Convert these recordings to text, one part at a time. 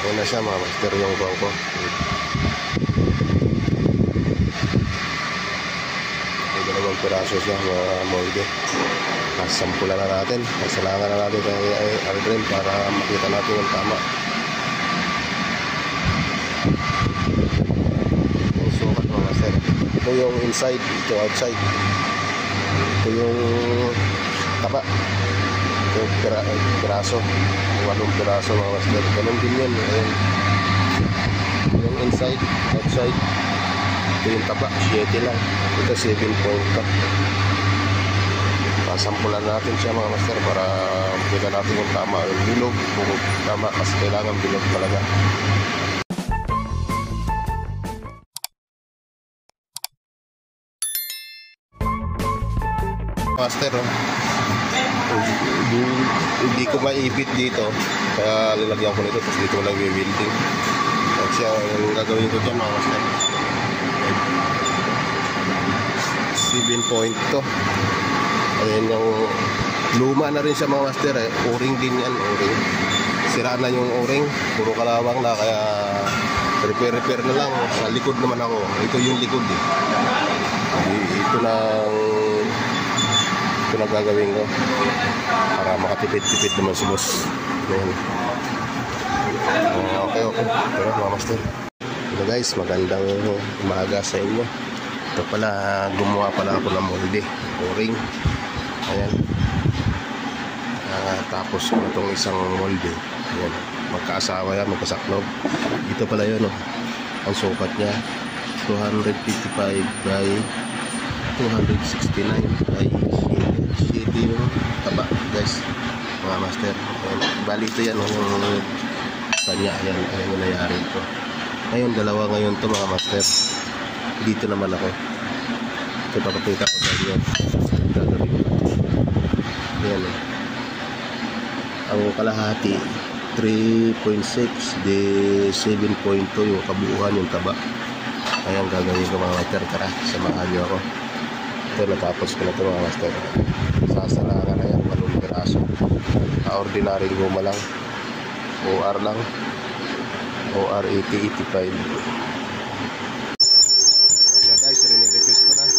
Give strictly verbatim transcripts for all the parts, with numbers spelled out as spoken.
Ayan na siya mga master yung buwang ko. May dalawang piraso siya mga molde. Kasampulan na natin. Kasalangan na natin kay Aldrin para makita natin yung tama. Yung sukat mga master. Ito yung inside, ito outside. Ito yung taba. Ito yung pira, piraso. Walong piraso mga master. Ganun din yun. Ayan. Yung inside, outside. Ito yung taba, seven lang. Ito seven point two. Pasampulan natin siya mga master para makita natin yung tama. Yung bilog, kung tama kasi kailangan bilog talaga. Master, oh. Hindi, hindi ko maipit dito kaya lalagyan ko nito tapos dito ko lang i-welding. Kasi yung gagawin ko dyan mga master, seven point two. Ayan yung luma na rin siya mga master eh. O-ring din yan, o-ring. Sira na yung o-ring, puro kalawang na kaya repair-repair na lang. Sa likod naman ako, ito yung likod eh. Ito nang ito na gagawin ko para makatipid-tipid naman si boss. Ayan. Uh, okay, okay. Pero mga master. Ito guys, magandang umaga sa inyo. Ito pala, gumawa pala ako ng molde, o-ring. Ayan. Uh, tapos ko itong isang molde. Ayan. Magkaasawa yan, magkasaklob. Ito pala yun, oh. Ang sukat niya two fifty-five by two sixty-nine by shady yung taba guys mga master. Ayan. Bali ito yan, oh, yung kanya. Ayan, ayan yung nangyari ito. Ngayon, dalawa ngayon to mga master. Dito naman ako. Ito papakita ko sa inyo. Gagawin ko. Ayan, eh. Ang kalahati three point six de seven point two yung kabuuan yung taba. Ayan gagawin ko mga master. Tara, samahan nyo ako. Ito natapos ko na ito mga master. Sasalangan na yan, walong piraso. Ordinary guma lang, O R lang, O R eighty eighty-five. Ayan guys, rin-request ko na.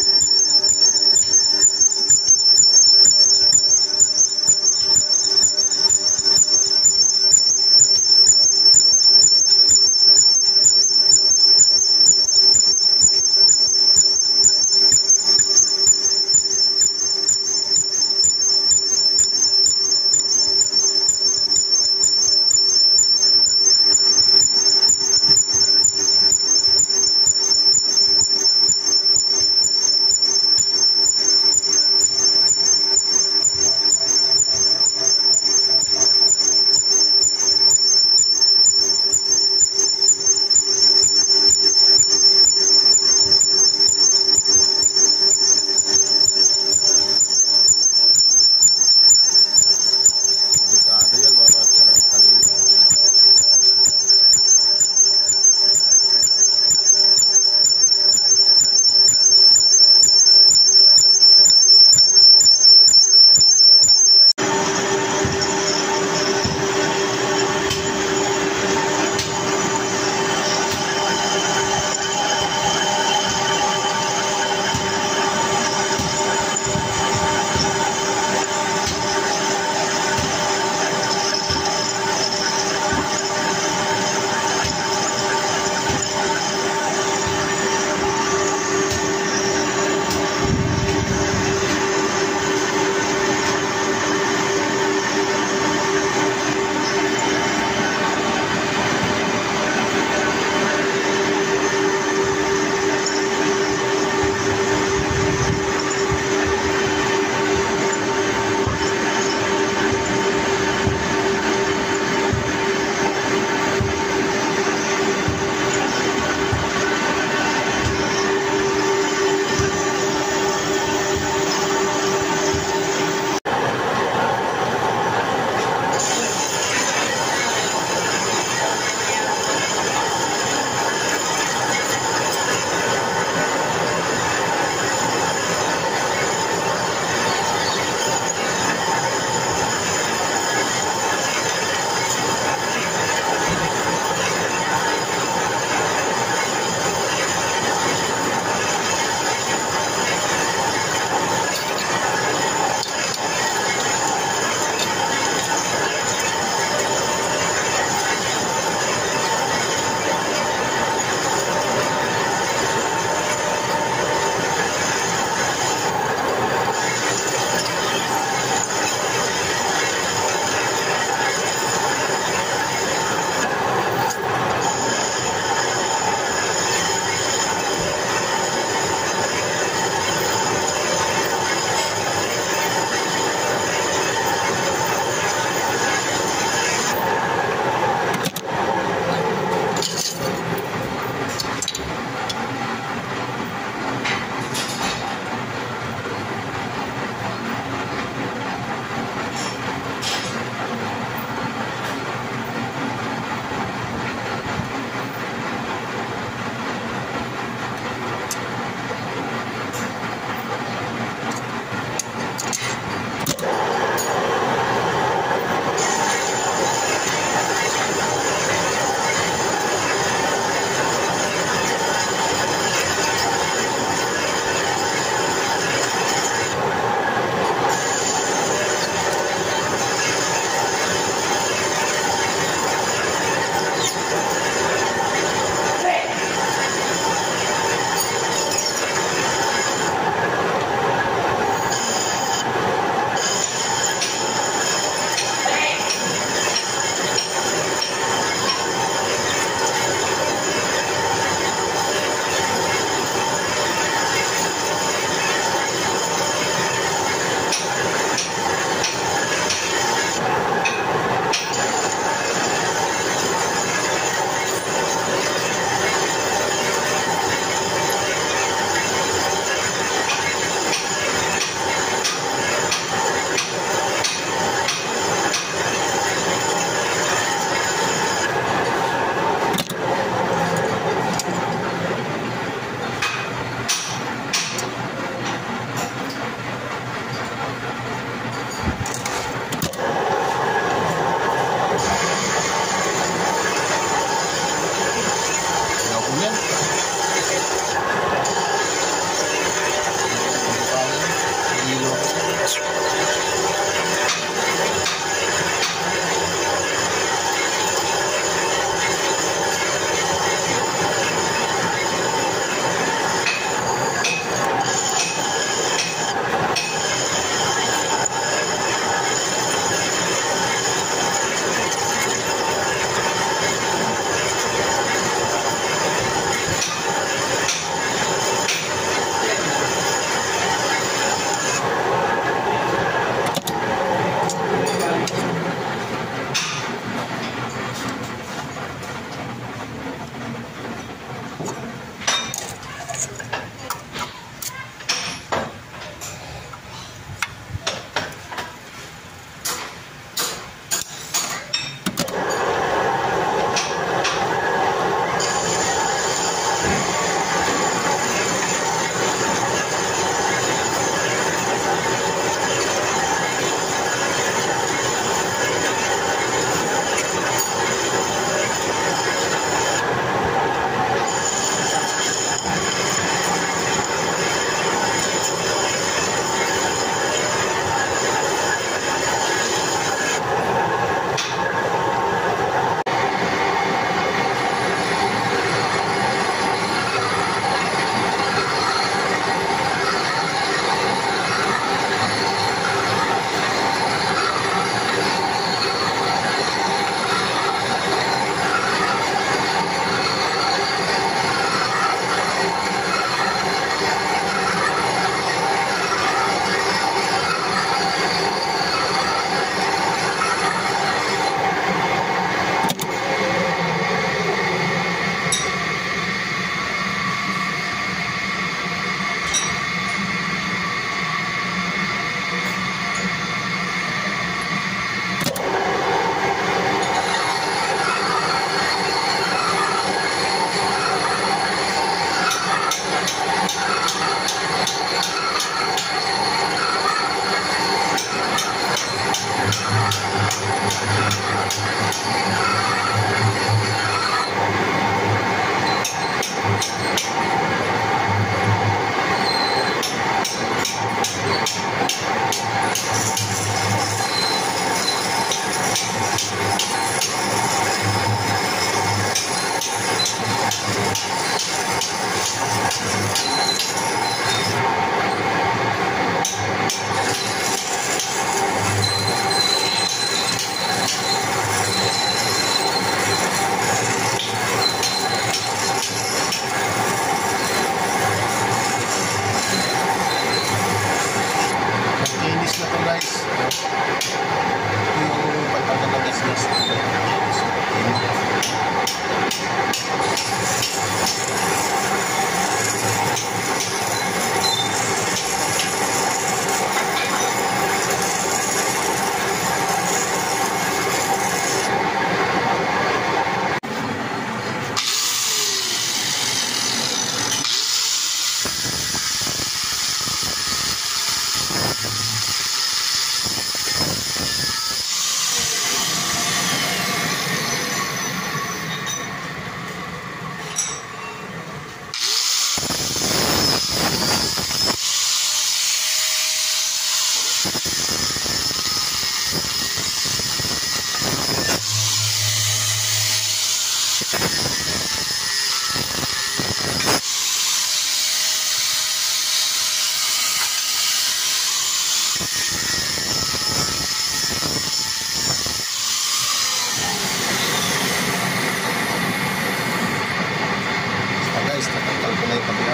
Basta guys, nakakal ko na yung kabila.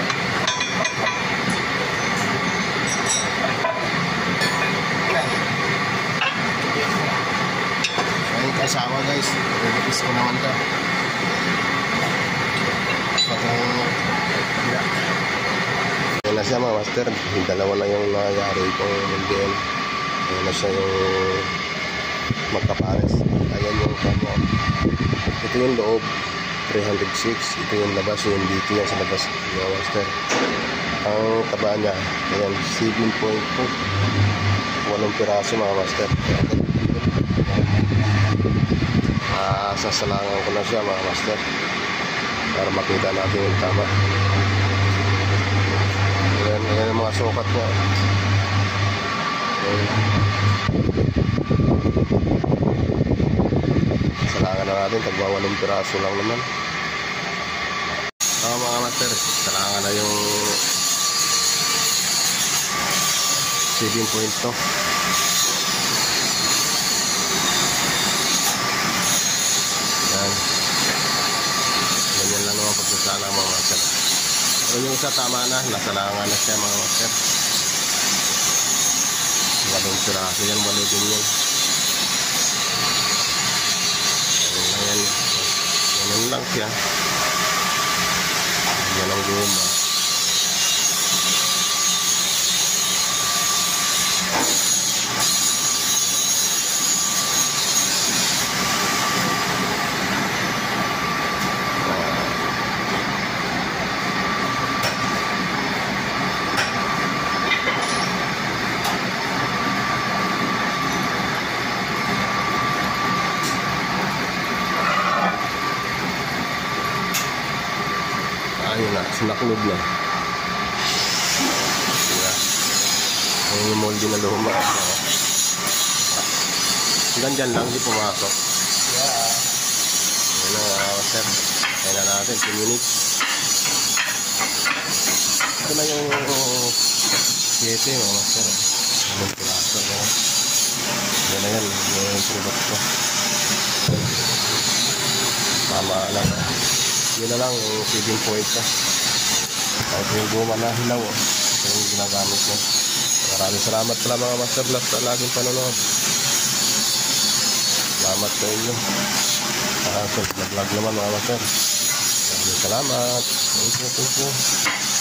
Ayun kasawa guys, release ko naman ka. Patong kabila. Ayan na siya mga master, yung dalawa na yung nangyari itong moldean. Ayan na siya yung magkapares. Ayan yung kamo. Ito yung loob, three hundred six. Ito yung labas, yung dito yan sa labas mga master. Ang taba niya, ayan, seven point two. Walong piraso mga master. Ah, sasalangan ko na siya mga master para makita natin yung tama. Ayan, ayan yung mga sukat niya. Ayan. Salangan na natin, tagwa walong piraso lang naman. So mga master, salangan na yung seven point two. Yan. Ganyan lang naman pagsasala mga master. Pero yung isa tama na, nasalangan na siya mga master. Walong piraso yan, walo din yan. Ayan, ganyan lang siya. Yan ang guma. Ayun na, sinaklog na. Diba? Ayun yung molde na luma. Hanggang dyan lang, di pumasok. Yeah. Ayun na, uh, sir. Ayun na natin, two minutes. Ito na yung siete, mga sir. Anong piraso. Ayun na yan, yung product ko. Tama lang. Yun na lang yung seven point ka. Kahit yung guma na hilaw, ito yung ginagamit mo. Maraming salamat pala mga master vlog sa laging panonood. Salamat sa inyo. Uh, so, vlog naman mga master. Maraming salamat. Thank you, thank you.